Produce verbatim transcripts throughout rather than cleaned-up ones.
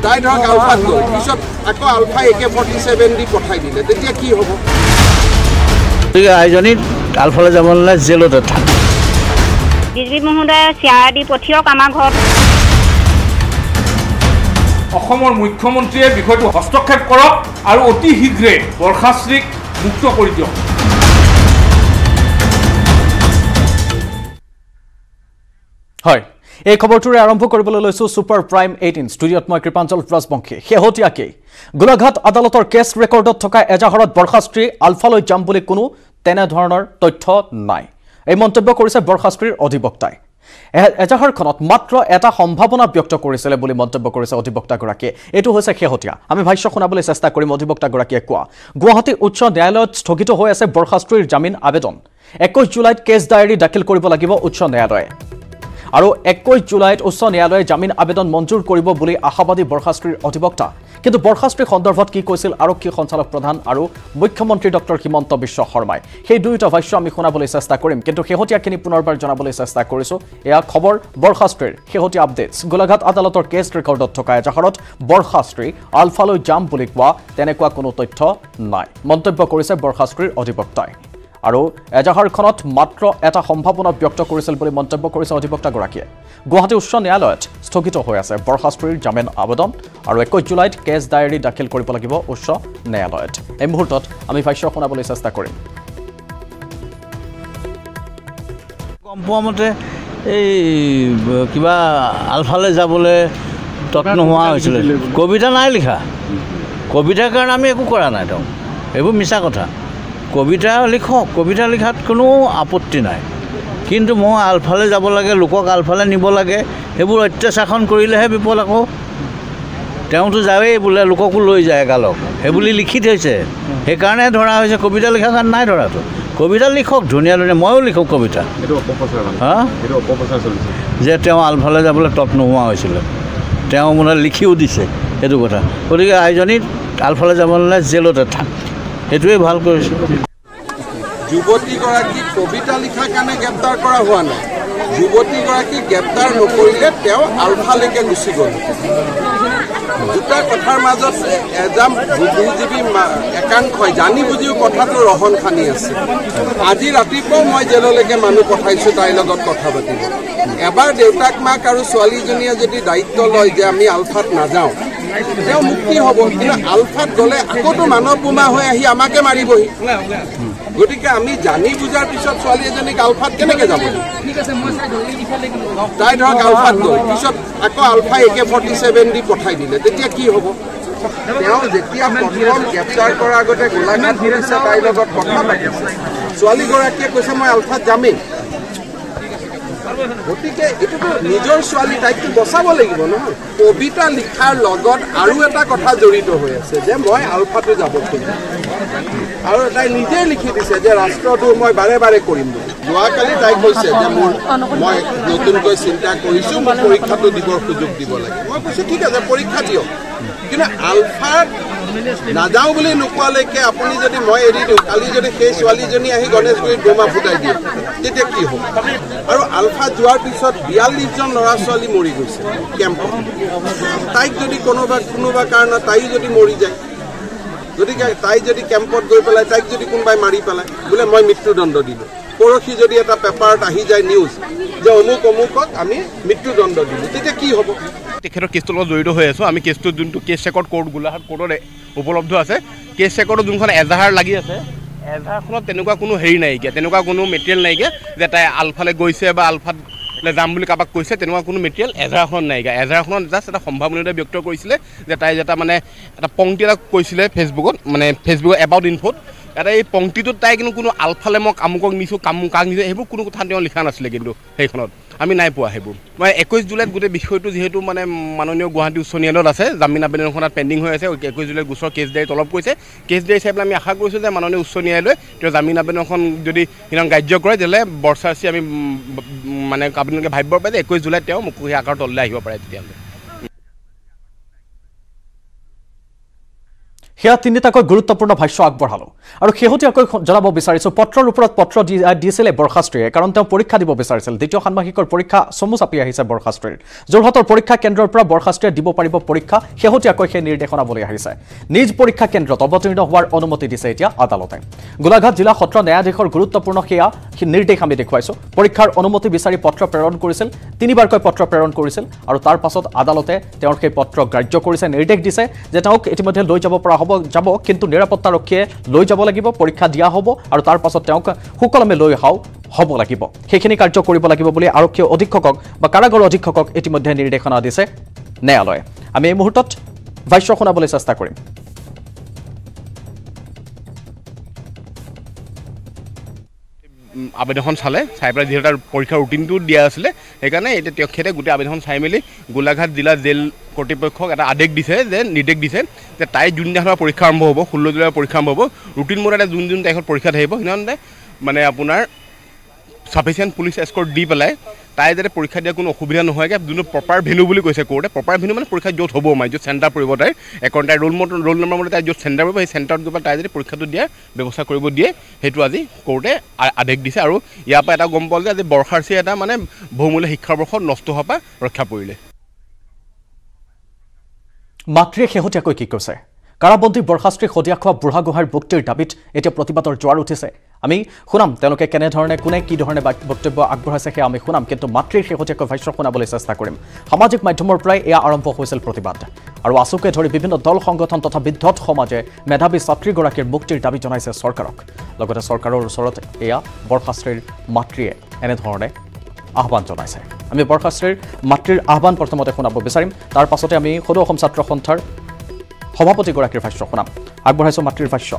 তাই ধৰক আলফাত গ'ল পিছত আকৌ ULFA A K forty seven দি পঠাই দিলে তেতিয়া কি হ'ব আইজনী আলফালৈ যাব নালাগে জেলতে থাক বিজেপি মহোদয় চিয়াৰ দি পঠিয়াওক আমাৰ ঘৰত অসমৰ মুখ্যমন্ত্ৰীয়ে বিষয়টো হস্তক্ষেপ কৰক আৰু অতি শীঘ্ৰে বৰ্ষাশ্ৰীক মুক্ত কৰি দিয়ক হয় এই খবৰটোৰে আৰম্ভ কৰিবলৈ লৈছো সুপাৰ প্ৰাইম এইটিন ষ্টুডিঅ'ত মই কৃপাঞ্জল ব্ৰজবংশী শেহতীয়াকৈ গোলাঘাট আদালতৰ কেছ ৰেকৰ্ডত থকা এজাহাৰত বৰ্ষাশ্ৰী আলফালৈ যাম বুলি কোনো তেনে ধৰণৰ তথ্য নাই এই মন্তব্য কৰিছে বৰ্ষাশ্ৰীৰ অধিবক্তাই এজাহাৰখনত মাত্ৰ এটা সম্ভাৱনা ব্যক্ত কৰিছিল বুলি মন্তব্য কৰিছে অধিবক্তাগৰাকীয়ে এইটো হৈছে শেহতীয়া আমি ভাষ্য শুনাবলৈ চেষ্টা কৰিম অধিবক্তাগৰাকীয়ে কোৱা গুৱাহাটী উচ্চ ন্যায়ালয়ত স্থগিত হৈ আছে বৰ্ষাশ্ৰীৰ জামিন আবেদন একৈশ জুলাইত কেছ ডায়েৰী দাখিল কৰিব লাগিব উচ্চ ন্যায়ালয়ে আৰু একৈশ জুলাইত উচ্চ ন্যায়ালয়ে জামিন আবেদন মঞ্জুৰ কৰিব বুলি আশাবাদী বৰ্ষাশ্ৰীৰ অধিবক্তা কিন্তু বৰ্ষাশ্ৰী সন্দৰ্ভত কি কৈছিল আৰক্ষী সঞ্চালক প্ৰধান আৰু মুখ্যমন্ত্ৰী ডক্টৰ হিমন্ত বিশ্ব শৰ্মাই সেই দুয়োটা ভাষ্য আমি শুনাবলৈ চেষ্টা কৰিম কিন্তু শেহতীয়াখিনি পুনৰবাৰ জনাবলৈ চেষ্টা কৰিছো এয়া খবৰ বৰ্ষাশ্ৰীৰ শেহতীয়া আপডেটছ গোলাঘাট আদালতৰ কেছ ৰেকৰ্ডত থকা এজাহাৰত বৰ্ষাশ্ৰী আলফালৈ যাম বুলি কোৱা তেনেকুৱা কোনো তথ্য নাই মন্তব্য কৰিছে বৰ্ষাশ্ৰীৰ অধিবক্তাই আৰু এজাহাৰখনত মাত্ৰ এটা সম্ভাৱনা ব্যক্ত কৰিছিল বুলি মন্তব্য কৰিছে অধিবক্তাগৰাকীয়ে গুৱাহাটী উচ্চ ন্যায়ালয়ত স্থগিত হৈ আছে বৰ্ষাশ্ৰীৰ জামিন আবেদন আৰু একৈশ জুলাইত কেছ ডায়েৰী দাখিল কৰিব লাগিব উচ্চ ন্যায়ালয়ত এই মুহূৰ্তত আমি ভাষ্য শুনাবলৈ চেষ্টা কৰিম গম পোৱা মতে এই কিবা আলফালৈ যাবলৈ তৎ নোহোৱা হৈছিলে কবিতা নাই লিখা কবিতাৰ কাৰণে আমি একো কৰা নাই তেওঁ এইবোৰ মিছা কথা কবিতা লিখক কবিতা লিখাত কোনো আপত্তি নাই কিন্তু মই আলফালৈ যাব লাগে লোকক আলফালৈ নিব লাগে সেইবোৰ অত্যাচাৰখন কৰিলেহে বিপদ আকৌ তেওঁতো যাৱেই বোলে লোককো লৈ যায় এগালক সেইবুলি লিখি থৈছে সেইকাৰণে ধৰা হৈছে কবিতা লিখা কাৰণ নাই ধৰাটো কবিতা লিখক ধুনীয়া ধুনীয়া ময়ো লিখোঁ কবিতা হা যে তেওঁ আলফালৈ যাবলৈ তৎ নোহোৱা হৈছিলে তেওঁ মানে লিখিও দিছে সেইটো কথা গতিকে আইজনী আলফালৈ যাব নালাগে জেলতে থাক সেইটোৱে ভাল কৰিছে যুৱতীগৰাকী কবিতা লিখাৰ কাৰণে গ্ৰেপ্তাৰ কৰা হোৱা নাই যুৱতীগৰাকী গ্ৰেপ্তাৰ নকৰিলে তেওঁ আলফালৈকে গুচি গ'ল দুটা কথাৰ মাজত এজাম বুদ্ধিজীৱী একাংশই জানি বুজিও কথাটো ৰহণ খানি আছে আজি ৰাতিপুৱাও মই জেললৈকে মানুহ পঠাইছোঁ তাইৰ লগত কথা পাতিব এবাৰ দেউতাক মাক আৰু ছোৱালীজনীয়ে যদি দায়িত্ব লয় যে আমি আলফাত নাযাওঁ তেওঁ মুক্তি হ'ব কিন্তু আলফাত গ'লে আকৌতো মানৱ বোমা হৈ আহি আমাকে মাৰিবহি গতিকে আমি জানি বুজাৰ পিছত ছোৱালী এজনীক আলফাত কেনেকৈ যাব তাই ধৰক আলফাত গ'ল পিছত আকৌ ULFA A K forty seven দি পঠাই দিলে তেতিয়া কি হ'ব তেওঁ যেতিয়া প্ৰথম গ্ৰেপ্তাৰ কৰাৰ আগতে গোলাঘাট পুলিচে তাইৰ লগত কথা পাতিছে ছোৱালীগৰাকীয়ে কৈছে মই আলফাত যামেই গতিকে এইটোতো নিজৰ ছোৱালী তাইকতো বচাব লাগিব নহয় কবিতা লিখাৰ লগত আৰু এটা কথা জড়িত হৈ আছে যে মই আলফাটো যাব খুজিম আৰু তাই নিজেই লিখি দিছে যে ৰাষ্ট্ৰটো মই বাৰে বাৰে কৰিম যোৱাকালি তাই কৈছে যে মোৰ মই নতুনকৈ চিন্তা কৰিছোঁ মোক পৰীক্ষাটো দিবৰ সুযোগ দিব লাগে মই কৈছোঁ ঠিক আছে পৰীক্ষা দিয়ক কিন্তু আলফাত নাযাওঁ বুলি নোকোৱালৈকে আপুনি যদি মই এৰি দিওঁ কালি যদি সেই ছোৱালীজনী আহি গণেশগুৰিত বোমা ফুটাই দিয়ে তেতিয়া কি হ'ব আৰু আলফাত যোৱাৰ পিছত বিয়াল্লিছজন ল'ৰা ছোৱালী মৰি গৈছে কেম্পত তাইক যদি কোনোবা কোনোবা কাৰণত তাইও যদি মৰি যায় গতিকে তাই যদি কেম্পত গৈ পেলাই তাইক যদি কোনোবাই মাৰি পেলাই বোলে মই মৃত্যুদণ্ড দিলোঁ পৰহি যদি এটা পেপাৰত আহি যায় নিউজ যে অমুক অমুকক আমি মৃত্যুদণ্ড দিলোঁ তেতিয়া কি হ'ব তেখেতৰ কেছটোৰ লগত জড়িত হৈ আছোঁ আমি কেছটো যোনটো কেছ ৰেকৰ্ড কোৰ্ট গোলাঘাট কোৰ্টত উপলব্ধ আছে কেছ ৰেকৰ্ডত যোনখন এজাহাৰ লাগি আছে এজাহাৰখনত তেনেকুৱা কোনো হেৰি নাইকিয়া তেনেকুৱা কোনো মেটেৰিয়েল নাইকিয়া যে তাই আলফালে গৈছে বা আলফাত যাম বুলি কাৰোবাক কৈছে তেনেকুৱা কোনো মেটেৰিয়েল এজাহাৰখনত নাইকিয়া এজাহাৰখনত জাষ্ট এটা সম্ভাৱনীয়তা ব্যক্ত কৰিছিলে যে তাই এটা মানে এটা পংক্তি এটা কৈছিলে ফেচবুকত মানে ফেচবুকত এবাউট ইনফ'ত এটা এই পংক্তিটোত তাই কিন্তু কোনো আলফালে মই কামুকক নিছোঁ কামু কাক নিছোঁ সেইবোৰ কোনো কথা তেওঁ লিখা নাছিলে কিন্তু সেইখনত আমি নাই পোৱা সেইবোৰ মই একৈছ জুলাইত গোটেই বিষয়টো যিহেতু মানে মাননীয় গুৱাহাটী উচ্চ ন্যায়ালয়ত আছে জামিন আবেদনখনত পেণ্ডিং হৈ আছে একৈছ জুলাইত গোচৰ কেছ ডায়েৰী তলব কৰিছে কেছ ডায়েৰী চাই পেলাই আমি আশা কৰিছোঁ যে মাননীয় উচ্চ ন্যায়ালয়ে তেওঁ জামিন আবেদনখন যদি সিহঁতক গ্ৰাহ্য কৰে তেতিয়াহ'লে বৰ্ষাশ্ৰী আমি মানে আপোনালোকে ভাবিব পাৰে যে একৈছ জুলাইত তেওঁ মুকলি আকাৰৰ তললৈ আহিব পাৰে তেতিয়াহ'লে সেয়া তিনিটাকৈ গুৰুত্বপূৰ্ণ ভাষ্য আগবঢ়ালোঁ আৰু শেহতীয়াকৈ জনাব বিচাৰিছোঁ পত্ৰৰ ওপৰত পত্ৰ দিছিলে বৰখাস্ত্ৰীয়ে কাৰণ তেওঁ পৰীক্ষা দিব বিচাৰিছিল দ্বিতীয় ষান্মাসিকৰ পৰীক্ষা চমু চাপি আহিছে বৰখাস্ত্ৰীৰ যোৰহাটৰ পৰীক্ষা কেন্দ্ৰৰ পৰা বৰখাস্ত্ৰীয়ে দিব পাৰিব পৰীক্ষা শেহতীয়াকৈ সেই নিৰ্দেশনাৱলী আহিছে নিজ পৰীক্ষা কেন্দ্ৰত অৱতীৰ্ণ হোৱাৰ অনুমতি দিছে এতিয়া আদালতে গোলাঘাট জিলা সত্ৰ ন্যায়াধীশৰ গুৰুত্বপূৰ্ণ সেয়া নিৰ্দেশ আমি দেখুৱাইছোঁ পৰীক্ষাৰ অনুমতি বিচাৰি পত্ৰ প্ৰেৰণ কৰিছিল তিনিবাৰকৈ পত্ৰ প্ৰেৰণ কৰিছিল আৰু তাৰ পাছত আদালতে তেওঁৰ সেই পত্ৰ গ্ৰাহ্য কৰিছে নিৰ্দেশ দিছে যে তেওঁক ইতিমধ্যে লৈ যাব পৰা হ'ব যাব কিন্তু নিৰাপত্তাৰক্ষীয়ে লৈ যাব লাগিব পৰীক্ষা দিয়া হ'ব আৰু তাৰ পাছত তেওঁক সুকলমে লৈ অহাও হ'ব লাগিব সেইখিনি কাৰ্য কৰিব লাগিব বুলি আৰক্ষী অধীক্ষকক বা কাৰাগাৰ অধীক্ষকক ইতিমধ্যে নিৰ্দেশনা দিছে ন্যায়ালয়ে আমি এই মুহূৰ্তত ভাষ্য শুনাবলৈ চেষ্টা কৰিম আবেদনখন চালে চাই পেলাই যিহেতু তাৰ পৰীক্ষাৰ ৰুটিনটো দিয়া আছিলে সেইকাৰণে এতিয়া তেখেতে গোটেই আবেদনখন চাই মেলি গোলাঘাট জিলা জেল কৰ্তৃপক্ষক এটা আদেশ দিছে যে নিৰ্দেশ দিছে যে তাই যোনদিনাখন পৰীক্ষা আৰম্ভ হ'ব ষোল্ল জুলাইৰ পৰীক্ষা আৰম্ভ হ'ব ৰুটিন মতে যোন যোন তাৰিখত পৰীক্ষা থাকিব সেইদিনাখনতে মানে আপোনাৰ সাফিচিয়েণ্ট পুলিচ এস্কৰ্ট দি পেলাই তাই যাতে পৰীক্ষা দিয়া কোনো অসুবিধা নহয়গৈ যোনটো প্ৰপাৰ ভেনু বুলি কৈছে কোৰ্টে প্ৰপাৰ ভেনু মানে পৰীক্ষা য'ত হ'ব মানে য'ত চেণ্টাৰ পৰিব তাই এখন তাই ৰোল মতে ৰোল নম্বৰ মতে তাই য'ত চেণ্টাৰ পৰিব সেই চেণ্টাৰত গৈ পেলাই তাই যদি পৰীক্ষাটো দিয়াৰ ব্যৱস্থা কৰিব দিয়ে সেইটো আজি কোৰ্টে আদেশ দিছে আৰু ইয়াৰ পৰা এটা গম পালে যে আজি বৰ্ষাশ্ৰী এটা মানে বহুমূলীয়া শিক্ষাবৰ্ষ নষ্ট হোৱাৰ পৰা ৰক্ষা পৰিলে মাতৃয়ে শেহতীয়াকৈ কি কৈছে কাৰাবন্দী বৰখাস্ত্ৰীক সদিয়া খোৱা বুঢ়াগোহাঁইৰ মুক্তিৰ দাবীত এতিয়া প্ৰতিবাদৰ জোৱাৰ উঠিছে আমি শুনাম তেওঁলোকে কেনেধৰণে কোনে কি ধৰণে বক্তব্য আগবঢ়াইছে সেয়া আমি শুনাম কিন্তু মাতৃৰ শেহতীয়াকৈ ভাষ্য শুনাবলৈ চেষ্টা কৰিম সামাজিক মাধ্যমৰ পৰাই এয়া আৰম্ভ হৈছিল প্ৰতিবাদ আৰু আছুকে ধৰি বিভিন্ন দল সংগঠন তথা বিদ্ধত সমাজে মেধাৱী ছাত্ৰীগৰাকীৰ মুক্তিৰ দাবী জনাইছে চৰকাৰক লগতে চৰকাৰৰ ওচৰত এয়া বৰখাস্ত্ৰীৰ মাতৃয়ে এনেধৰণে আহ্বান জনাইছে আমি বৰখাস্ত্ৰীৰ মাতৃৰ আহ্বান প্ৰথমতে শুনাব বিচাৰিম তাৰ পাছতে আমি সদৌ অসম ছাত্ৰ সন্থাৰ সভাপতিগৰাকীৰ ভাষ্য শুনাম আগবঢ়াইছোঁ মাতৃৰ ভাষ্য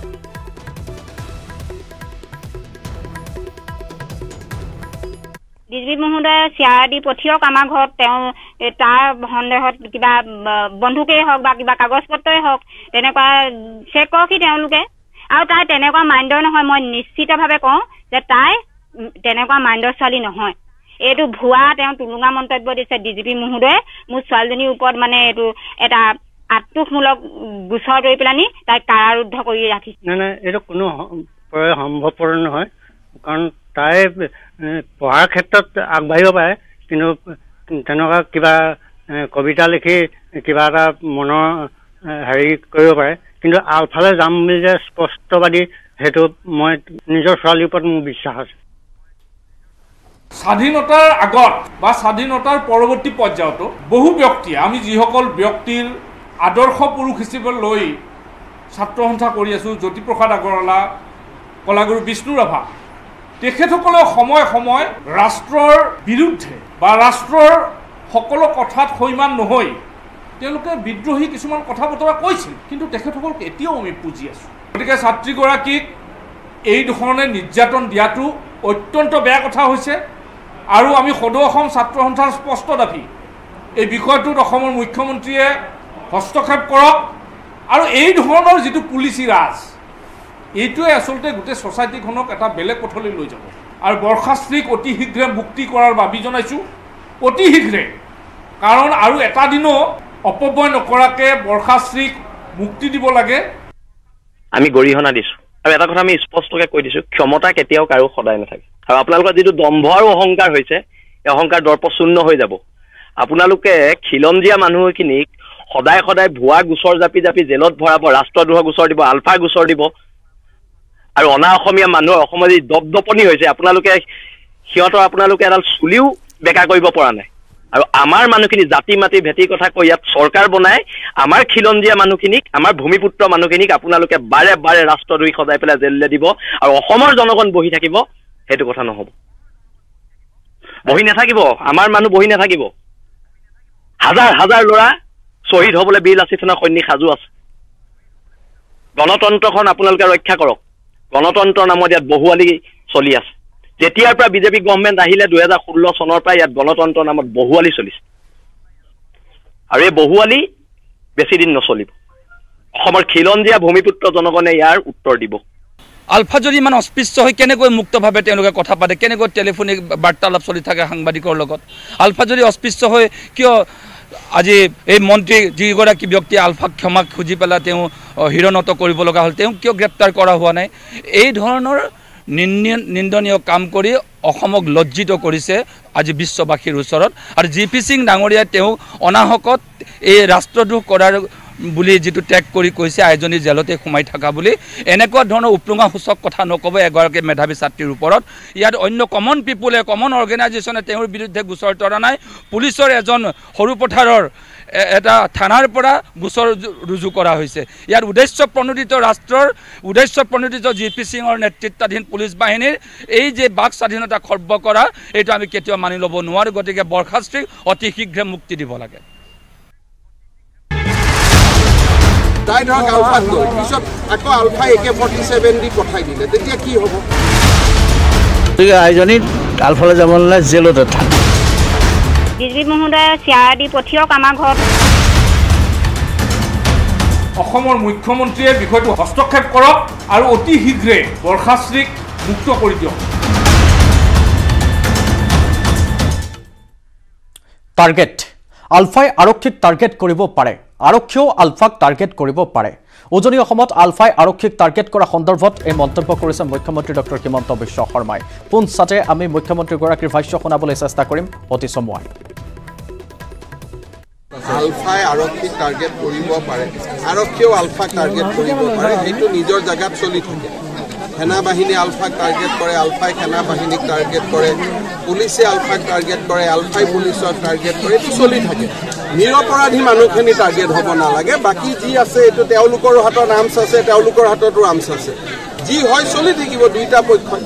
ডিজিপি মহোদয়ে চিয়াৰ দি পঠিয়াওক আমাৰ ঘৰত তেওঁ তাৰ সন্দেহত কিবা বন্ধুকেই হওক বা কিবা কাগজ পত্ৰই হওক তেনেকুৱা চেক কৰক তেওঁলোকে আৰু তাই তেনেকুৱা মাইণ্ডৰ নহয় মই নিশ্চিতভাৱে কওঁ যে তাই তেনেকুৱা মাইণ্ডৰ ছোৱালী নহয় এইটো ভুৱা তেওঁ টুলুঙা মন্তব্য দিছে ডিজিপি মহোদয়ে মোৰ ছোৱালীজনীৰ ওপৰত মানে এইটো এটা আত্মমূলক গোচৰ লৈ পেলানি তাইক কাৰাৰুদ্ধ কৰি ৰাখিছে নাই নাই এইটো কোনো সম্ভৱপৰ নহয় কাৰণ তাই পঢ়াৰ ক্ষেত্ৰত আগবাঢ়িব পাৰে কিন্তু তেনেকুৱা কিবা কবিতা লিখি কিবা এটা মনৰ হেৰি কৰিব পাৰে কিন্তু আলফালে যাম বুলি যে স্পষ্টবাদী সেইটো মই নিজৰ ছোৱালীৰ ওপৰত মোৰ বিশ্বাস আছে স্বাধীনতাৰ আগত বা স্বাধীনতাৰ পৰৱৰ্তী পৰ্যায়তো বহু ব্যক্তিয়ে আমি যিসকল ব্যক্তিৰ আদৰ্শ পুৰুষ হিচাপে লৈ ছাত্ৰ সন্থা কৰি আছোঁ জ্যোতিপ্ৰসাদ আগৰৱালা কলাগুৰু বিষ্ণু ৰাভা তেখেতসকলে সময় সময় ৰাষ্ট্ৰৰ বিৰুদ্ধে বা ৰাষ্ট্ৰৰ সকলো কথাত সৈমান নহৈ তেওঁলোকে বিদ্ৰোহী কিছুমান কথা বতৰা কৈছিল কিন্তু তেখেতসকলক এতিয়াও আমি পুজি আছোঁ গতিকে ছাত্ৰীগৰাকীক এই ধৰণে নিৰ্যাতন দিয়াটো অত্যন্ত বেয়া কথা হৈছে আৰু আমি সদৌ অসম ছাত্ৰ সন্থাৰ স্পষ্ট দাবী এই বিষয়টোত অসমৰ মুখ্যমন্ত্ৰীয়ে হস্তক্ষেপ কৰক আৰু এই ধৰণৰ যিটো পুলিচি ৰাজ এইটোৱে আচলতে গোটেই ছ'চাইটিখনক এটা বেলেগ পথলৈ লৈ যাব আৰু বৰখাস্ত্ৰীক অতি শীঘ্ৰে মুক্তি কৰাৰ দাবী জনাইছোঁ অতি শীঘ্ৰে কাৰণ আৰু এটা দিনো অপব্যয় নকৰাকৈ বৰখাস্ত্ৰীক মুক্তি দিব লাগে আমি গৰিহণা দিছোঁ আৰু এটা কথা আমি স্পষ্টকৈ কৈ দিছোঁ ক্ষমতা কেতিয়াও কাৰো সদায় নাথাকে আৰু আপোনালোকৰ যিটো দম্ভ আৰু অহংকাৰ হৈছে এই অহংকাৰ দৰ্পশূন্য হৈ যাব আপোনালোকে খিলঞ্জীয়া মানুহখিনিক সদায় সদায় ভুৱা গোচৰ জাপি জাপি জেলত ভৰাব ৰাষ্ট্ৰদ্ৰোহ গোচৰ দিব আলফা গোচৰ দিব আৰু অনা অসমীয়া মানুহৰ অসমৰ যি দপদপনি হৈছে আপোনালোকে সিহঁতৰ আপোনালোকে এডাল চুলিও বেকা কৰিব পৰা নাই আৰু আমাৰ মানুহখিনি জাতি মাতি ভেটি কথা কৈ ইয়াত চৰকাৰ বনাই আমাৰ খিলঞ্জীয়া মানুহখিনিক আমাৰ ভূমিপুত্ৰ মানুহখিনিক আপোনালোকে বাৰে বাৰে ৰাষ্ট্ৰদ্ৰোহী সজাই পেলাই জেললৈ দিব আৰু অসমৰ জনগণ বহি থাকিব সেইটো কথা নহ'ব বহি নাথাকিব আমাৰ মানুহ বহি নাথাকিব হাজাৰ হাজাৰ ল'ৰা শ্বহীদ হ'বলৈ বীৰ লাচিত সেনাৰ সৈনিক সাজু আছে গণতন্ত্ৰখন আপোনালোকে ৰক্ষা কৰক গণতন্ত্ৰৰ নামত ইয়াত বহুৱালি চলি আছে যেতিয়াৰ পৰা বিজেপি গভৰ্ণমেণ্ট আহিলে দুহেজাৰ ষোল্ল চনৰ পৰা ইয়াত গণতন্ত্ৰৰ নামত বহুৱালি চলিছে আৰু এই বহুৱালি বেছি দিন নচলিব অসমৰ খিলঞ্জীয়া ভূমিপুত্ৰ জনগণে ইয়াৰ উত্তৰ দিব আলফা যদি ইমান অস্পৃশ্য হৈ কেনেকৈ মুক্তভাৱে তেওঁলোকে কথা পাতে কেনেকৈ টেলিফোনিক বাৰ্তালাপ চলি থাকে সাংবাদিকৰ লগত আলফা যদি অস্পৃশ্য হৈ কিয় আজি এই মন্ত্ৰী যিগৰাকী ব্যক্তি আলফাক ক্ষমা খুজি পেলাই তেওঁ হিৰণত কৰিব লগা হ'ল তেওঁ কিয় গ্ৰেপ্তাৰ কৰা হোৱা নাই এই ধৰণৰ নিন্দনীয় কাম কৰি অসমক লজ্জিত কৰিছে আজি বিশ্ববাসীৰ ওচৰত আৰু জি পি সিং ডাঙৰীয়াই তেওঁ অনাহকত এই ৰাষ্ট্ৰদ্ৰোহ কৰাৰ বুলি যেটো ট্যাগ কৰি কৈছে আইজনী জেলতে সোমাই থাকা বুলি এনেকুৱা ধৰণৰ উপলুঙা সূচক কথা নকব এগৰাকী মেধাবী ছাত্ৰীৰ ওপৰত ইয়াত অন্য কমন পিপুলে কমন অৰ্গেনাইজেশ্যনে তেওঁৰ বিৰুদ্ধে গোচৰ তৰা নাই পুলিচৰ এজন সৰু পথাৰৰ এটা থানাৰ পৰা গোচৰ ৰুজু কৰা হৈছে ইয়াৰ উদ্দেশ্য প্ৰণোদিত ৰাষ্ট্ৰৰ উদ্দেশ্য প্ৰণোদিত জি পি সিঙৰ নেতৃত্বাধীন পুলিচ বাহিনীৰ এই যে বাক স্বাধীনতা খৰ্ব কৰা এইটো আমি কেতিয়াও মানি ল'ব নোৱাৰো গতিকে বৰখাস্ত্ৰীক অতি শীঘ্ৰে মুক্তি দিব লাগে তাই ধৰক আলফাত গ'ল পিছত আকৌ ULFA A K forty seven দি পঠাই দিলে তেতিয়া কি হ'ব গতিকে আইজনী আলফালৈ যাব নালাগে জেলতে থাক বিজেপি মহোদয়ে চিয়াৰ দি পঠিয়াওক আমাৰ ঘৰত অসমৰ মুখ্যমন্ত্ৰীয়ে বিষয়টো হস্তক্ষেপ কৰক আৰু অতি শীঘ্ৰে বৰখাস্ত্ৰীক মুক্ত কৰি দিয়ক টাৰ্গেট আলফাই আৰক্ষীক টাৰ্গেট কৰিব পাৰে আৰক্ষীও আলফাক টাৰ্গেট কৰিব পাৰে উজনি অসমত আলফাই আৰক্ষীক টাৰ্গেট কৰা সন্দৰ্ভত এই মন্তব্য কৰিছে মুখ্যমন্ত্ৰী ডক্টৰ হিমন্ত বিশ্ব শৰ্মাই পুনচাতে আমি মুখ্যমন্ত্ৰীগৰাকীৰ ভাষ্য শুনাবলৈ চেষ্টা কৰিম অতি চমুৱাই আলফাই আৰক্ষীক টাৰ্গেট কৰিব পাৰে আৰক্ষীও আলফাক টাৰ্গেট কৰিব পাৰে সেইটো নিজৰ জাগাত চলি থাকে সেনা বাহিনী আলফাক টাৰ্গেট কৰে আলফাই সেনা বাহিনীক টাৰ্গেট কৰে পুলিচে আলফাক টাৰ্গেট কৰে আলফাই পুলিচক টাৰ্গেট কৰে এইটো চলি থাকে নিৰপৰাধী মানুহখিনি টাৰ্গেট হ'ব নালাগে বাকি যি আছে এইটো তেওঁলোকৰ হাতত আৰ্মছ আছে তেওঁলোকৰ হাততো আৰ্মছ আছে যি হয় চলি থাকিব দুইটা পক্ষই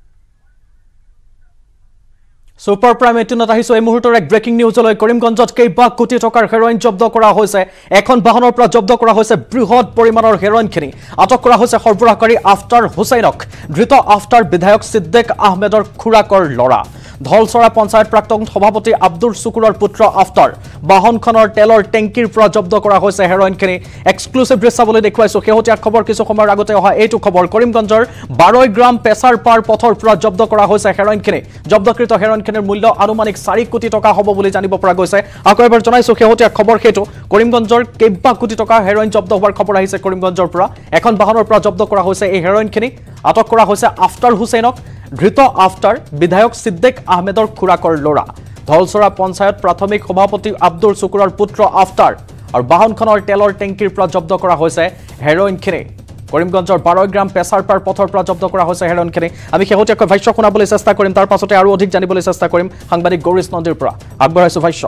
সুপাৰ প্ৰাইম এইটিনত আহিছো এই মুহূৰ্তৰ এক ব্ৰেকিং নিউজলৈ কৰিমগঞ্জত কেইবা কোটি টকাৰ হেৰইন জব্দ কৰা হৈছে এখন বাহনৰ পৰা জব্দ কৰা হৈছে বৃহৎ পৰিমাণৰ হেৰইনখিনি আটক কৰা হৈছে সৰবৰাহকাৰী আফতাৰ হুছেইনক ধৃত আফতাৰ বিধায়ক সিদ্দিক আহমেদৰ খুৰাকৰ ল'ৰা ধলচৰা পঞ্চায়ত প্ৰাক্তন সভাপতি আব্দুল শুকুৰৰ পুত্ৰ আফতাৰ বাহনখনৰ তেলৰ টেংকিৰ পৰা জব্দ কৰা হৈছে হেৰইনখিনি এক্সক্লুসিভ দৃশ্য চাবলৈ দেখুৱাইছো শেহতীয়া খবৰ কিছু সময়ৰ আগতে অহা এইটো খবৰ কৰিমগঞ্জৰ বাৰ গ্ৰাম পেছাৰ পাৰ পথৰ পৰা জব্দ কৰা হৈছে হেৰইনখিনি জব্দকৃত হেৰইনখিনিৰ মূল্য আনুমানিক চাৰি কোটি টকা হ'ব বুলি জানিব পৰা গৈছে আকৌ এবাৰ জনাইছো শেহতীয়া খবৰ সেইটো কৰিমগঞ্জৰ কেইবা কোটি টকা হেৰইন জব্দ হোৱাৰ খবৰ আহিছে কৰিমগঞ্জৰ পৰা এখন বাহনৰ পৰা জব্দ কৰা হৈছে এই হেৰইনখিনি আটক কৰা হৈছে আফতাৰ হুছেইনক ধৃত আফতাৰ বিধায়ক সিদ্দিক আহমেদৰ খুৰাকৰ ল'ৰা ধলচৰা পঞ্চায়ত প্ৰাথমিক সভাপতি আব্দুল শুকুৰৰ পুত্ৰ আফতাৰ আৰু বাহনখনৰ তেলৰ টেংকিৰ পৰা জব্দ কৰা হৈছে হেৰইনখিনি কৰিমগঞ্জৰ বাৰ গ্ৰাম পেছাৰ পাৰ পথৰ পৰা জব্দ কৰা হৈছে হেৰইনখিনি আমি শেহতীয়াকৈ ভাষ্য শুনাবলৈ চেষ্টা কৰিম তাৰ পাছতে আৰু অধিক জানিবলৈ চেষ্টা কৰিম সাংবাদিক গৌৰীশ নন্দীৰ পৰা আগবঢ়াইছো ভাষ্য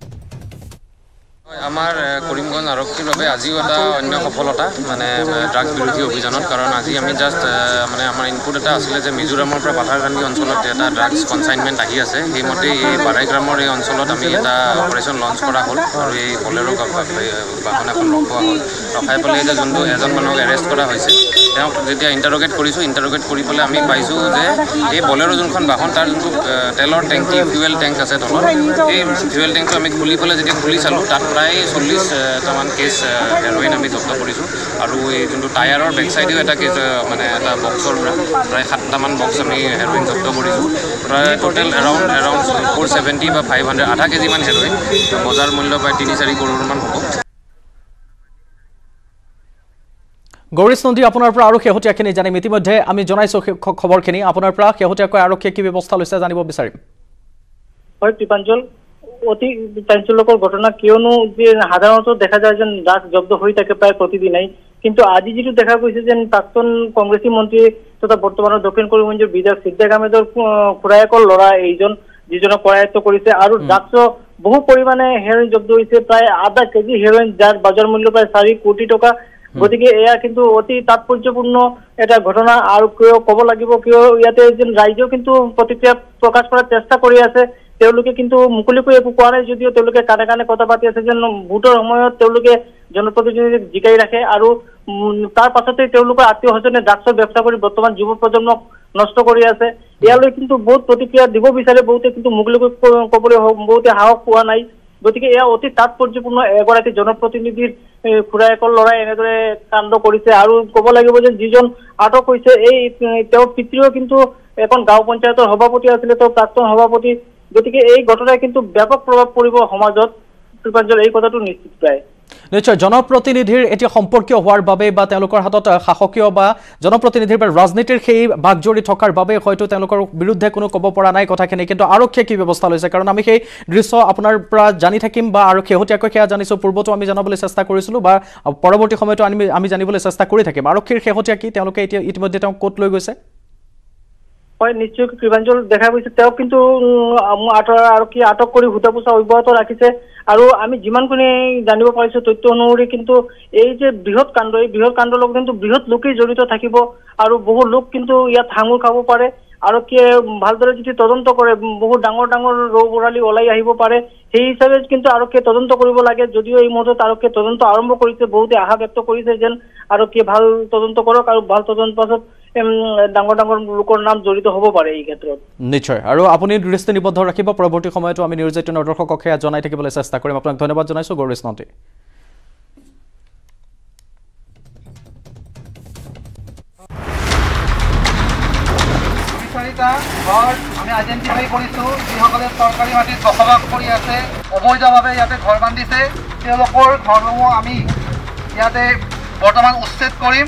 আমাৰ কৰিমগঞ্জ আৰক্ষীৰ বাবে আজিও এটা অন্য সফলতা মানে ড্ৰাগছ বিৰোধী অভিযানত কাৰণ আজি আমি জাষ্ট মানে আমাৰ ইনপুট এটা আছিলে যে মিজোৰামৰ পৰা পাথাৰকান্দি অঞ্চলত এটা ড্ৰাগছ কনচাইনমেণ্ট আহি আছে সেইমতে এই বাৰাইগ্ৰামৰ এই অঞ্চলত আমি এটা অপাৰেশ্যন লঞ্চ কৰা হ'ল আৰু এই বলেৰো বাহন এখন ৰখোৱা হ'ল ৰখাই পেলাই এতিয়া যোনটো এজন মানুহক এৰেষ্ট কৰা হৈছে তেওঁক যেতিয়া ইণ্টাৰগেট কৰিছোঁ ইণ্টাৰগেট কৰি পেলাই আমি পাইছোঁ যে এই বলেৰো যোনখন বাহন তাৰ যোনটো তেলৰ টেংকি ফিউৱেল টেংক আছে তলত এই ফিউৱেল টেংকটো আমি খুলি পেলাই যেতিয়া খুলি চালোঁ তাত প্ৰায় চল্লিছটামান কেছ হেৰইন আমি জব্দ কৰিছোঁ আৰু এই যোনটো টায়াৰৰ বেক চাইডেও এটা কেছ মানে এটা বক্সৰ পৰা প্ৰায় সাতটামান বক্স আমি হেৰইন জব্দ কৰিছোঁ প্ৰায় total around around four seventy বা ফাইভ হাণ্ড্ৰেড আধা কেজিমান হেৰইন বজাৰ মূল্য প্ৰায় তিনি চাৰি কৰোড়মান হ'ব গৌৰীশ নন্দী আপোনাৰ পৰা আৰু শেহতীয়াখিনি জানিম ইতিমধ্যে আমি জনাইছোঁ খবৰখিনি আপোনাৰ পৰা শেহতীয়াকৈ আৰক্ষীয়ে কি ব্যৱস্থা লৈছে জানিব বিচাৰিম হয় দীপাঞ্চল অতি চাঞ্চল্যকৰ ঘটনা কিয়নো যে সাধাৰণতে দেখা যায় যে ড্ৰাগছ জব্দ হৈ থাকে প্ৰায় প্ৰতিদিনাই কিন্তু আজি যেটো দেখা গৈছে যে প্ৰাক্তন কংগ্ৰেছী মন্ত্ৰী তথা বৰ্তমানৰ দক্ষিণ কৰিমগঞ্জৰ বিধায়ক সিদ্দিক আহমেদৰ খুৰায়েকৰ ল'ৰা এইজন যিজনক কৰায়ত্ব কৰিছে আৰু ড্ৰাগছ বহু পৰিমাণে হেৰইন জব্দ হৈছে প্ৰায় আধা কেজি হেৰইন যাৰ বজাৰ মূল্য প্ৰায় চাৰি কোটি টকা গতিকে এয়া কিন্তু অতি তাৎপৰ্যপূৰ্ণ এটা ঘটনা আৰু কিয় ক'ব লাগিব কিয় ইয়াতে যেন ৰাইজেও কিন্তু প্ৰতিক্ৰিয়া প্ৰকাশ কৰাৰ চেষ্টা কৰি আছে তেওঁলোকে কিন্তু মুকলিকৈ একো কোৱা নাই যদিও তেওঁলোকে কানে কানে কথা পাতি আছে যেন ভোটৰ সময়ত তেওঁলোকে জনপ্ৰতিনিধিক জিকাই ৰাখে আৰু তাৰ পাছতে তেওঁলোকৰ আত্মীয় স্বজনে ড্ৰাগছৰ ব্যৱস্থা কৰি বৰ্তমান যুৱ প্ৰজন্মক নষ্ট কৰি আছে ইয়ালৈ কিন্তু বহুত প্ৰতিক্ৰিয়া দিব বিচাৰে বহুতে কিন্তু মুকলিকৈ ক'বলৈ বহুতে সাহস পোৱা নাই গতিকে এয়া অতি তাৎপৰ্যপূৰ্ণ এগৰাকী জনপ্ৰতিনিধিৰ খুৰায়েকৰ ল'ৰাই এনেদৰে কাণ্ড কৰিছে আৰু ক'ব লাগিব যে যিজন আটক হৈছে এই তেওঁৰ পিতৃও কিন্তু এখন গাঁও পঞ্চায়তৰ সভাপতি আছিলে তেওঁ প্ৰাক্তন সভাপতি গতিকে এই ঘটনাই কিন্তু ব্যাপক প্ৰভাৱ পৰিব সমাজত কৃপাঞ্জল এই কথাটো নিশ্চিত প্ৰায় নিশ্চয় জনপ্ৰতিনিধিৰ এতিয়া সম্পৰ্কীয় হোৱাৰ বাবে বা তেওঁলোকৰ হাতত শাসকীয় বা জনপ্ৰতিনিধিৰ বা ৰাজনীতিৰ সেই বাগজৰি থকাৰ বাবে হয়তো তেওঁলোকৰ বিৰুদ্ধে কোনো ক'ব পৰা নাই কথাখিনি কিন্তু আৰক্ষীয়ে কি ব্যৱস্থা লৈছে কাৰণ আমি সেই দৃশ্য আপোনাৰ পৰা জানি থাকিম বা আৰু শেহতীয়াকৈ সেয়া জানিছোঁ পূৰ্বতো আমি জনাবলৈ চেষ্টা কৰিছিলোঁ বা পৰৱৰ্তী সময়তো আমি আমি জানিবলৈ চেষ্টা কৰি থাকিম আৰক্ষীৰ শেহতীয়া কি তেওঁলোকে এতিয়া ইতিমধ্যে তেওঁ ক'ত লৈ গৈছে হয় নিশ্চয় কৃপাঞ্জল দেখা গৈছে তেওঁ কিন্তু আৰক্ষী আটক কৰি হুতা পোছা অব্যাহত ৰাখিছে আৰু আমি যিমানখিনি জানিব পাৰিছো তথ্য অনুসৰি কিন্তু এই যে বৃহৎ কাণ্ড এই বৃহৎ কাণ্ডৰ লগত কিন্তু বৃহৎ লোকেই জড়িত থাকিব আৰু বহু লোক কিন্তু ইয়াত হাঙুৰ খাব পাৰে আৰক্ষীয়ে ভালদৰে যদি তদন্ত কৰে বহু ডাঙৰ ডাঙৰ ৰৌ বৰালি ওলাই আহিব পাৰে সেই হিচাপে কিন্তু আৰক্ষীয়ে তদন্ত কৰিব লাগে যদিও এই মুহূৰ্তত আৰক্ষীয়ে তদন্ত আৰম্ভ কৰিছে বহুতে আশা ব্যক্ত কৰিছে যেন আৰক্ষীয়ে ভাল তদন্ত কৰক আৰু ভাল তদন্ত পাছত ডাঙৰ ডাঙৰ লোকৰ নাম জড়িত হ'ব পাৰে এই ক্ষেত্ৰত নিশ্চয় আৰু আপুনি দৃষ্টি নিবদ্ধ ৰাখিব পৰৱৰ্তী সময়তো আমি নিউজ এইটিন দৰ্শকক সেয়া জনাই থাকিবলৈ চেষ্টা কৰিম আপোনাক ধন্যবাদ জনাইছোঁ গৌৰীশ নন্দী আমি আইডেন্টিফাই কৰিছোঁ যিসকলে চৰকাৰী মাটিত বসবাস কৰি আছে অবৈধভাৱে ইয়াতে ঘৰ বান্ধিছে তেওঁলোকৰ ঘৰসমূহ আমি ইয়াতে বৰ্তমান উচ্ছেদ কৰিম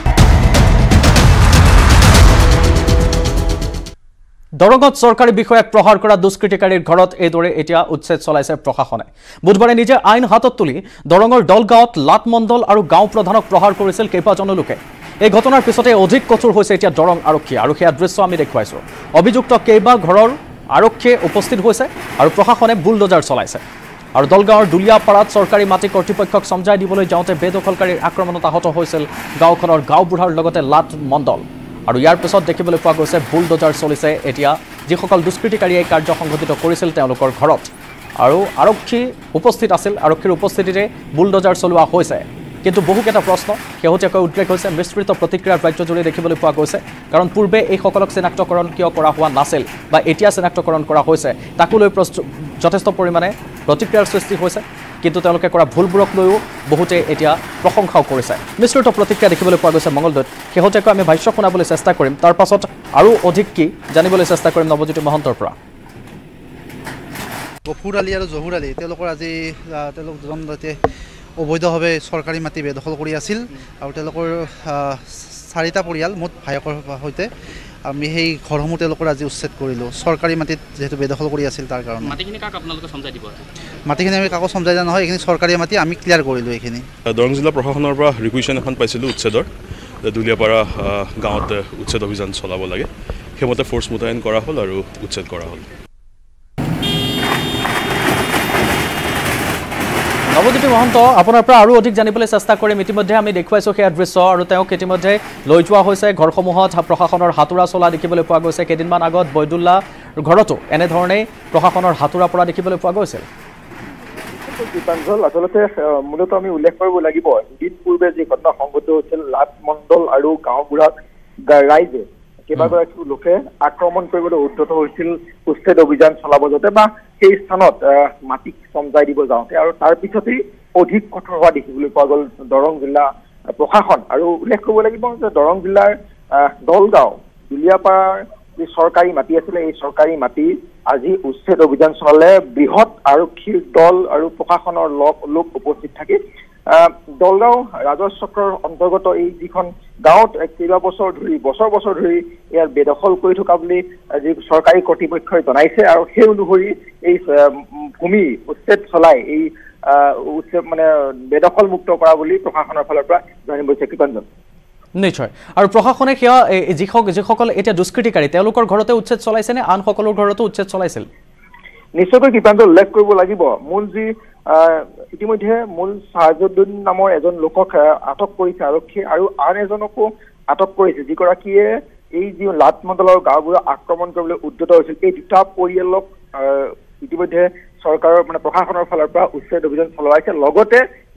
দৰঙত চৰকাৰী বিষয়াক প্ৰহাৰ কৰা দুষ্কৃতিকাৰীৰ ঘৰত এইদৰে এতিয়া উচ্ছেদ চলাইছে প্ৰশাসনে বুধবাৰে নিজে আইন হাতত তুলি দৰঙৰ দলগাঁৱত লাটমণ্ডল আৰু গাঁও প্ৰধানক প্ৰহাৰ কৰিছিল কেইবাজনো লোকে এই ঘটনাৰ পিছতে অধিক কঠোৰ হৈছে এতিয়া দৰং আৰক্ষী আৰু সেয়া দৃশ্য আমি দেখুৱাইছোঁ অভিযুক্ত কেইবা ঘৰৰ আৰক্ষীয়ে উপস্থিত হৈছে আৰু প্ৰশাসনে বুলডোজাৰ চলাইছে আৰু দলগাঁৱৰ দুলিয়াপাৰাত চৰকাৰী মাটি কৰ্তৃপক্ষক সমজাই দিবলৈ যাওঁতে বেদখলকাৰীৰ আক্ৰমণত আহত হৈছিল গাঁওখনৰ গাঁওবুঢ়াৰ লগতে লাটমণ্ডল আৰু ইয়াৰ পিছত দেখিবলৈ পোৱা গৈছে বুলডোজাৰ চলিছে এতিয়া যিসকল দুষ্কৃতিকাৰীয়ে এই কাৰ্য সংঘটিত কৰিছিল তেওঁলোকৰ ঘৰত আৰু আৰক্ষী উপস্থিত আছিল আৰক্ষীৰ উপস্থিতিতে বুলডোজাৰ চলোৱা হৈছে কিন্তু বহুকেইটা প্ৰশ্ন শেহতীয়াকৈ উদ্ৰেক হৈছে মিশ্ৰিত প্ৰতিক্ৰিয়াৰ ৰাজ্যজুৰি দেখিবলৈ পোৱা গৈছে কাৰণ পূৰ্বে এইসকলক চিনাক্তকৰণ কিয় কৰা হোৱা নাছিল বা এতিয়া চিনাক্তকৰণ কৰা হৈছে তাকো লৈ যথেষ্ট পৰিমাণে প্ৰতিক্ৰিয়াৰ সৃষ্টি হৈছে কিন্তু তেওঁলোকে কৰা ভুলবোৰক লৈও বহুতে এতিয়া প্ৰশংসাও কৰিছে মিশ্ৰিত প্ৰতিক্ৰিয়া দেখিবলৈ পোৱা গৈছে মঙলদৈত শেহতীয়াকৈ আমি ভাষ্য শুনাবলৈ চেষ্টা কৰিম তাৰ পাছত আৰু অধিক কি জানিবলৈ চেষ্টা কৰিম নৱজ্যোতি মহন্তৰ পৰা গফুৰ আলী আৰু জহুৰ আলী তেওঁলোকৰ আজি তেওঁলোক দুজন অবৈধভাৱে চৰকাৰী মাটি বেদখল কৰি আছিল আৰু তেওঁলোকৰ চাৰিটা পৰিয়াল মুঠ ভায়েকৰ সৈতে আমি সেই ঘৰসমূহ তেওঁলোকৰ আজি উচ্ছেদ কৰিলোঁ চৰকাৰী মাটিত যিহেতু বেদখল কৰি আছিল তাৰ কাৰণে মাটিখিনি কাক আপোনালোকে সমজাই দিব মাটিখিনি আমি কাকো সমজাই দিয়া নহয় এইখিনি চৰকাৰী মাটি আমি ক্লিয়াৰ কৰিলোঁ এইখিনি দৰং জিলা প্ৰশাসনৰ পৰা ৰিকুৱেশ্যন এখন পাইছিলোঁ উচ্ছেদৰ দুলীয়াপাৰা গাঁৱত উচ্ছেদ অভিযান চলাব লাগে সেইমতে ফ'ৰ্চ মোতায়েন কৰা হ'ল আৰু উচ্ছেদ কৰা হ'ল নৱজ্যোতি মহন্ত আপোনাৰ পৰা আৰু অধিক জানিবলৈ চেষ্টা কৰিম ইতিমধ্যে আমি দেখুৱাইছোঁ সেয়া দৃশ্য আৰু তেওঁক ইতিমধ্যে লৈ যোৱা হৈছে ঘৰসমূহত প্ৰশাসনৰ হাতোৰা চলা দেখিবলৈ পোৱা গৈছে কেইদিনমান আগত বৈদুল্লাৰ ঘৰতো এনেধৰণেই প্ৰশাসনৰ হাতোৰা পৰা দেখিবলৈ পোৱা গৈছিল দীপাঞ্জল আচলতে মূলত আমি উল্লেখ কৰিব লাগিব দুদিন পূৰ্বে যি ঘটনা সংঘটিত হৈছিল লাটমণ্ডল আৰু গাঁওবুঢ়াক ৰাইজে কেইবাগৰাকী লোকে আক্ৰমণ কৰিবলৈ উদ্যত হৈছিল উচ্ছেদ অভিযান চলাব যাওঁতে বা সেই স্থানত মাটি সমজাই দিব যাওঁতে আৰু তাৰ পিছতেই অধিক কঠোৰ হোৱা দেখিবলৈ পোৱা গ'ল দৰং জিলা প্ৰশাসন আৰু উল্লেখ কৰিব লাগিব যে দৰং জিলাৰ দলগাঁও দুলীয়াপাৰাৰ যি চৰকাৰী মাটি আছিলে এই চৰকাৰী মাটি আজি উচ্ছেদ অভিযান চলালে বৃহৎ আৰক্ষীৰ দল আৰু প্ৰশাসনৰ লোক উপস্থিত থাকি দলগাঁও ৰাজহ চক্ৰৰ অন্তৰ্গত এই যিখন গাঁৱত কেইবা বছৰ ধৰি বছৰ বছৰ ধৰি ইয়াৰ বেদখল কৰি থকা বুলি যি চৰকাৰী কৰ্তৃপক্ষই জনাইছে আৰু সেই অনুসৰি এই ভূমি উচ্ছেদ চলাই এই উচ্ছেদ মানে বেদখল মুক্ত কৰা বুলি প্ৰশাসনৰ ফালৰ পৰা জানিব হৈছে কৃপাঞ্জন নিশ্চয় আৰু প্ৰশাসনে সেয়া যিসকল এতিয়া দুষ্কৃতিকাৰী তেওঁলোকৰ ঘৰতে উচ্ছেদ চলাইছে নে আন সকলৰ ঘৰতো উচ্ছেদ চলাইছিল নিশ্চয়কৈ কৃপাঞ্জন উল্লেখ কৰিব লাগিব মূল যি ইতিমধ্যে মূল চাহাজুদ্দিন নামৰ এজন লোকক আটক কৰিছে আৰক্ষী আৰু আন এজনকো আটক কৰিছে যিগৰাকীয়ে এই যি লাটমণ্ডলৰ গাঁওবোৰক আক্ৰমণ কৰিবলৈ উদ্যত হৈছিল এই দুটা পৰিয়ালক ইতিমধ্যে চৰকাৰৰ মানে প্ৰশাসনৰ ফালৰ পৰা উচ্ছেদ অভিযান চলোৱাইছে লগতে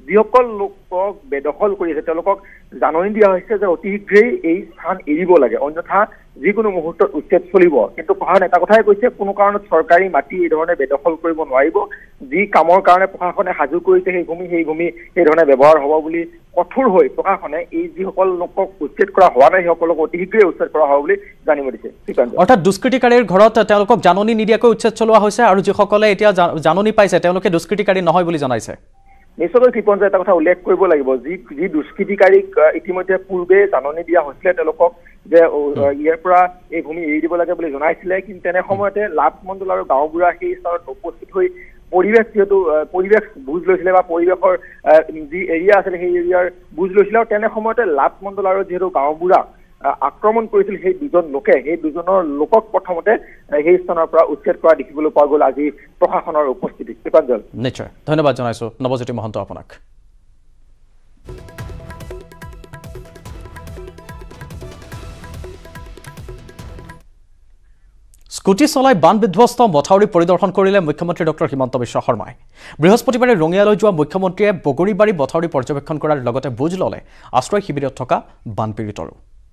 যিসকল লোকক বেদখল কৰি আছে তেওঁলোকক জাননী দিয়া হৈছে যে অতি শীঘ্ৰেই এই স্থান এৰিব লাগে, অন্যথা যিকোনো মুহূৰ্তত উচ্ছেদ চলিব। কিন্তু প্ৰশাসনে এটা কথাই কৈছে, কোনো কাৰণত চৰকাৰী মাটি এই ধৰণে বেদখল কৰিব নোৱাৰিব। যি কামৰ কাৰণে প্ৰশাসনে সাজু কৰিছে সেই ভূমি সেই ভূমি সেই ধৰণে ব্যৱহাৰ হ'ব বুলি কঠোৰ হৈ প্ৰশাসনে এই যিসকল লোকক উচ্ছেদ কৰা হোৱা নাই সেইসকলক অতি শীঘ্ৰেই উচ্ছেদ কৰা হ'ব বুলি জানিব দিছে। অৰ্থাৎ দুষ্কৃতিকাৰীৰ ঘৰত তেওঁলোকক জাননী নিদিয়াকৈ উচ্ছেদ চলোৱা হৈছে আৰু যিসকলে এতিয়া জাননী পাইছে তেওঁলোকে দুষ্কৃতিকাৰী নহয় বুলি জনাইছে। নিশ্চয়কৈ কৃপঞ্জয় এটা কথা উল্লেখ কৰিব লাগিব, যি যি দুষ্কৃতিকাৰীক ইতিমধ্যে পূৰ্বে জাননী দিয়া হৈছিলে তেওঁলোকক যে ইয়াৰ পৰা এই ভূমি এৰি দিব লাগে বুলি জনাইছিলে, কিন্তু তেনে সময়তে লাভ মণ্ডল আৰু গাঁওবুঢ়া সেই স্থানত উপস্থিত হৈ পৰিৱেশ যিহেতু পৰিৱেশ বুজ লৈছিলে বা পৰিৱেশৰ যি এৰিয়া আছিলে সেই এৰিয়াৰ বুজ লৈছিলে, আৰু তেনে সময়তে লাভ মণ্ডল আৰু যিহেতু গাঁওবুঢ়া আক্ৰমণ কৰিছিল সেই দুজন লোকে, সেই দুজনৰ লোকক প্ৰথমতে সেই স্থানৰ পৰা উচ্ছেদ কৰা দেখিবলৈ পোৱা গ'ল আজি প্ৰশাসনৰ উপস্থিতি। কৃপাঞ্জল, নিশ্চয় ধন্যবাদ জনাইছো নৱজ্যোতি মহন্ত আপোনাক। স্কুটি চলাই বান বিধ্বস্ত মথাউৰি পৰিদৰ্শন কৰিলে মুখ্যমন্ত্ৰী ডক্টৰ হিমন্ত বিশ্ব শৰ্মাই। বৃহস্পতিবাৰে ৰঙিয়ালৈ যোৱা মুখ্যমন্ত্ৰীয়ে বগৰীবাৰী মথাউৰি পৰ্যবেক্ষণ কৰাৰ লগতে বুজ ল'লে আশ্ৰয় শিবিৰত থকা বানপীড়িতৰো।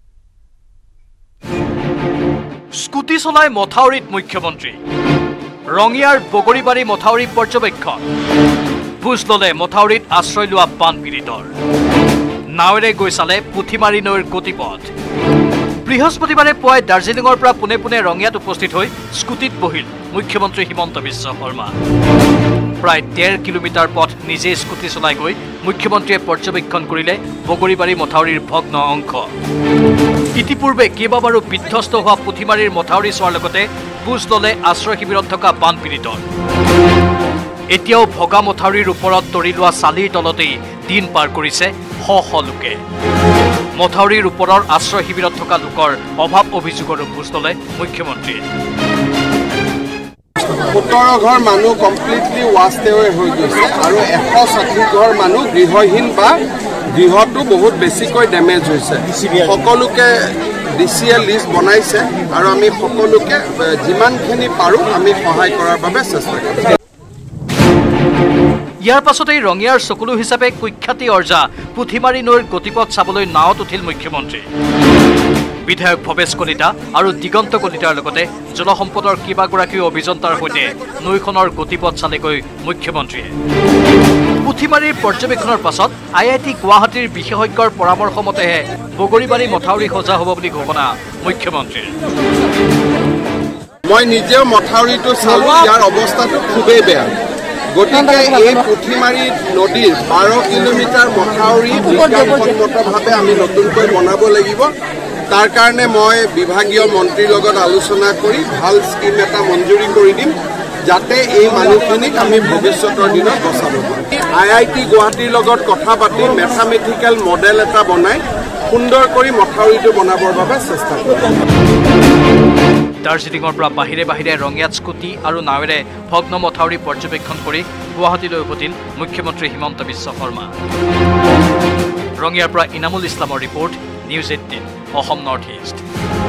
স্কুটি চলাই মথাউৰিত মুখ্যমন্ত্ৰী, ৰঙিয়াৰ বগৰীবাৰী মথাউৰি পৰ্যবেক্ষণ, বুজ ল'লে মথাউৰিত আশ্ৰয় লোৱা বানপীড়িতৰ। নাৱেৰে গৈ চালে পুথিমাৰী নৈৰ গতিপথ। বৃহস্পতিবাৰে পুৱাই দাৰ্জিলিঙৰ পৰা পোনে পোনে ৰঙিয়াত উপস্থিত হৈ স্কুটিত বহিল মুখ্যমন্ত্ৰী হিমন্ত বিশ্ব শৰ্মা। প্ৰায় ডেৰ কিলোমিটাৰ পথ নিজে স্কুটি চলাই গৈ মুখ্যমন্ত্ৰীয়ে পৰ্যবেক্ষণ কৰিলে বগৰীবাৰী মথাউৰিৰ ভগ্ন অংশ। ইতিপূৰ্বে কেইবাবাৰো বিধ্বস্ত হোৱা পুথিমাৰীৰ মথাউৰি চোৱাৰ লগতে বুজ ল'লে আশ্ৰয় শিবিৰত থকা বানপীড়িতৰ। এতিয়াও ভগা মথাউৰিৰ ওপৰত তৰি লোৱা চালিৰ তলতেই দিন পাৰ কৰিছে শ শ লোকে। মথাউৰিৰ ওপৰৰ আশ্ৰয় শিবিৰত থকা লোকৰ অভাৱ অভিযোগৰো বুজ ল'লে মুখ্যমন্ত্ৰীয়ে। সোতৰ ঘৰ মানুহ কমপ্লিটলি ৱাষ্ট এৱে হৈ গৈছে আৰু এশ ষাঠি ঘৰ মানুহ গৃহহীন বা গৃহটো বহুত বেছিকৈ ডেমেজ হৈছে। সকলোকে ডি চি এ লিষ্ট বনাইছে আৰু আমি সকলোকে যিমানখিনি পাৰোঁ আমি সহায় কৰাৰ বাবে চেষ্টা কৰিম। ইয়াৰ পাছতেই ৰঙিয়াৰ চকুলো হিচাপে কুখ্যাতি অৰ্জা পুথিমাৰী নৈৰ গতিপথ চাবলৈ নাৱত উঠিল মুখ্যমন্ত্ৰী। বিধায়ক ভৱেশ কলিতা আৰু দিগন্ত কলিতাৰ লগতে জলসম্পদৰ কেইবাগৰাকীও অভিযন্তাৰ সৈতে নৈখনৰ গতিপথ চালেগৈ মুখ্যমন্ত্ৰীয়ে। পুথিমাৰীৰ পৰ্যবেক্ষণৰ পাছত আই আই টি গুৱাহাটীৰ বিশেষজ্ঞৰ পৰামৰ্শ মতেহে বগৰীবাৰী মথাউৰি সজা হ'ব বুলি ঘোষণা মুখ্যমন্ত্ৰীৰ। মই নিজেও মথাউৰিটো চালোঁ, ইয়াৰ অৱস্থাটো খুবেই বেয়া। গতিকে এই পুথিমাৰী নদীৰ বাৰ কিলোমিটাৰ মথাউৰি বিজ্ঞানসন্মতভাৱে আমি নতুনকৈ বনাব লাগিব। তাৰ কাৰণে মই বিভাগীয় মন্ত্ৰীৰ লগত আলোচনা কৰি ভাল স্কিম এটা মঞ্জুৰি কৰি দিম, যাতে এই মানুহখিনিক আমি ভৱিষ্যতৰ দিনত বচাব পাৰোঁ। আই আই টি গুৱাহাটীৰ লগত কথা পাতি মেথামেটিকেল মডেল এটা বনাই সুন্দৰ কৰি মথাউৰিটো বনাবৰ বাবে চেষ্টা কৰিম। দাৰ্জিলিঙৰ পৰা বাহিৰে বাহিৰে ৰঙিয়াত স্কুটি আৰু নাৱেৰে ভগ্ন মথাউৰি পৰ্যবেক্ষণ কৰি গুৱাহাটীলৈ উভতিল মুখ্যমন্ত্ৰী হিমন্ত বিশ্ব শৰ্মা। ৰঙিয়াৰ পৰা ইনামুল ইছলামৰ report, news eighteen Assam north east.